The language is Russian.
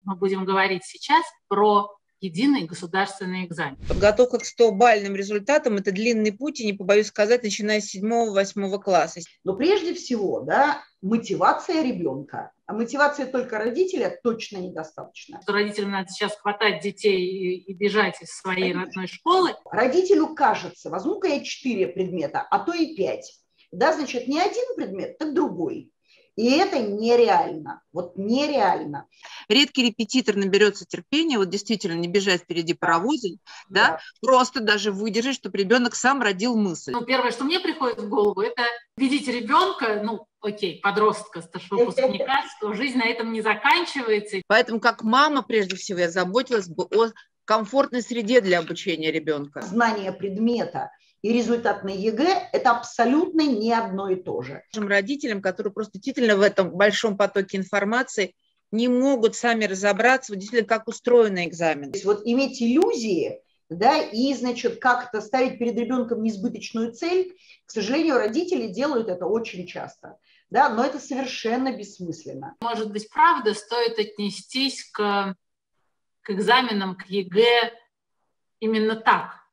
мы будем говорить сейчас про единый государственный экзамен. Подготовка к 100-бальным результатам – это длинный путь, и не побоюсь сказать, начиная с 7-8 класса. Но прежде всего, да, мотивация ребенка. А мотивация только родителя точно недостаточно. Родителям надо сейчас хватать детей и бежать из своей родной школы. Родителю кажется, возьму-ка я 4 предмета, а то и 5. Да, значит, не один предмет, так другой. И это нереально. Вот нереально. Редкий репетитор наберется терпения, вот действительно не бежать впереди паровоза, да, просто даже выдержать, чтобы ребенок сам родил мысль. Ну, первое, что мне приходит в голову, это видеть ребенка, ну, окей, подростка, старшего выпускника, что жизнь на этом не заканчивается. Поэтому как мама, прежде всего, я заботилась бы о комфортной среде для обучения ребенка. Знание предмета и результат на ЕГЭ – это абсолютно не одно и то же. Родителям, которые просто действительно в этом большом потоке информации не могут сами разобраться, вот действительно, как устроен экзамен. То есть вот иметь иллюзии, да, и, значит, как-то ставить перед ребенком несбыточную цель, к сожалению, родители делают это очень часто, да, но это совершенно бессмысленно. Может быть, правда, стоит отнестись к экзаменам, к ЕГЭ именно так.